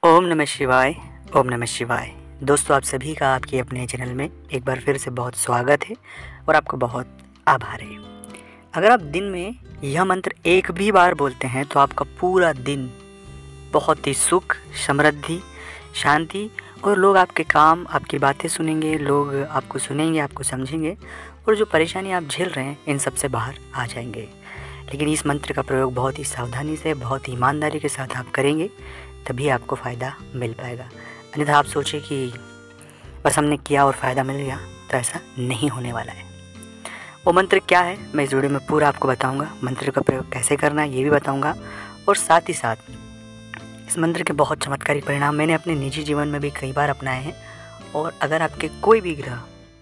ओम नमः शिवाय। ओम नमः शिवाय। दोस्तों, आप सभी का आपके अपने चैनल में एक बार फिर से बहुत स्वागत है और आपको बहुत आभार है। अगर आप दिन में यह मंत्र एक भी बार बोलते हैं तो आपका पूरा दिन बहुत ही सुख, समृद्धि, शांति और लोग आपके काम, आपकी बातें सुनेंगे, लोग आपको सुनेंगे, आपको समझेंगे और जो परेशानी आप झेल रहे हैं इन सब से बाहर आ जाएंगे। लेकिन इस मंत्र का प्रयोग बहुत ही सावधानी से, बहुत ही ईमानदारी के साथ आप करेंगे, तभी आपको फ़ायदा मिल पाएगा। अन्यथा आप सोचें कि बस हमने किया और फ़ायदा मिल गया, तो ऐसा नहीं होने वाला है। वो मंत्र क्या है मैं इस वीडियो में पूरा आपको बताऊंगा। मंत्र का प्रयोग कैसे करना है ये भी बताऊंगा और साथ ही साथ इस मंत्र के बहुत चमत्कारिक परिणाम मैंने अपने निजी जीवन में भी कई बार अपनाए हैं। और अगर आपके कोई भी ग्रह,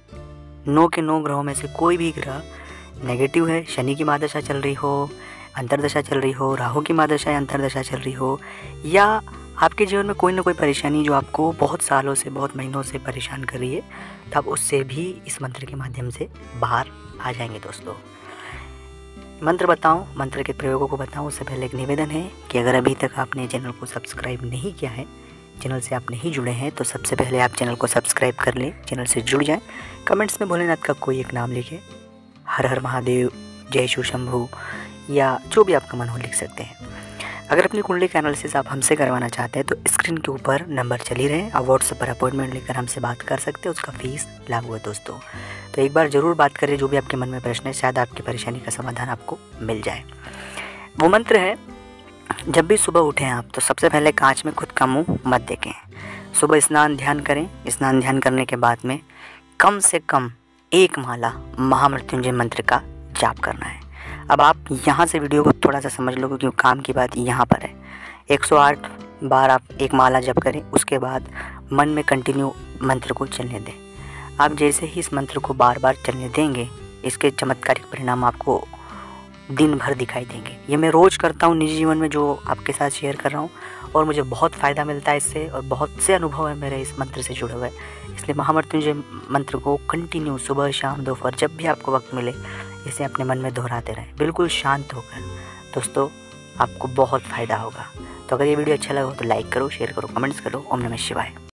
9 के 9 ग्रहों में से कोई भी ग्रह नेगेटिव है, शनि की महादशा चल रही हो, अंतर्दशा चल रही हो, राहु की महादशा या अंतर्दशा चल रही हो, या आपके जीवन में कोई ना कोई परेशानी जो आपको बहुत सालों से, बहुत महीनों से परेशान कर रही है, तब उससे भी इस मंत्र के माध्यम से बाहर आ जाएंगे। दोस्तों, मंत्र बताऊं, मंत्र के प्रयोगों को बताऊं उससे पहले एक निवेदन है कि अगर अभी तक आपने चैनल को सब्सक्राइब नहीं किया है, चैनल से आप नहीं जुड़े हैं, तो सबसे पहले आप चैनल को सब्सक्राइब कर लें, चैनल से जुड़ जाएं। कमेंट्स में भोलेनाथ का कोई एक नाम लिखें, हर हर महादेव, जय शिव शंभू, या जो भी आपका मन हो लिख सकते हैं। अगर अपनी कुंडली का एनालिसिस आप हमसे करवाना चाहते हैं तो स्क्रीन के ऊपर नंबर चल ही रहे हैं, आप व्हाट्सएप पर अपॉइंटमेंट लेकर हमसे बात कर सकते हैं, उसका फीस लागू है। दोस्तों, तो एक बार ज़रूर बात करें, जो भी आपके मन में प्रश्न है, शायद आपकी परेशानी का समाधान आपको मिल जाए। वो मंत्र है, जब भी सुबह उठें आप तो सबसे पहले कांच में खुद का मुँह मत देखें। सुबह स्नान ध्यान करें, स्नान ध्यान करने के बाद में कम से कम 1 माला महामृत्युंजय मंत्र का जाप करना है। अब आप यहाँ से वीडियो को थोड़ा सा समझ लो, क्योंकि काम की बात यहाँ पर है। 108 बार आप 1 माला जप करें, उसके बाद मन में कंटिन्यू मंत्र को चलने दें। आप जैसे ही इस मंत्र को बार बार चलने देंगे, इसके चमत्कारिक परिणाम आपको दिन भर दिखाई देंगे। ये मैं रोज़ करता हूँ निजी जीवन में, जो आपके साथ शेयर कर रहा हूँ, और मुझे बहुत फ़ायदा मिलता है इससे, और बहुत से अनुभव है मेरे इस मंत्र से जुड़े हुए। इसलिए महामृत्युंजय मंत्र को कंटिन्यू सुबह, शाम, दोपहर, जब भी आपको वक्त मिले, इसे अपने मन में दोहराते रहें, बिल्कुल शांत होकर। दोस्तों, आपको बहुत फ़ायदा होगा। तो अगर ये वीडियो अच्छा लगा हो तो लाइक करो, शेयर करो, कमेंट्स करो। ओम नमः शिवाय।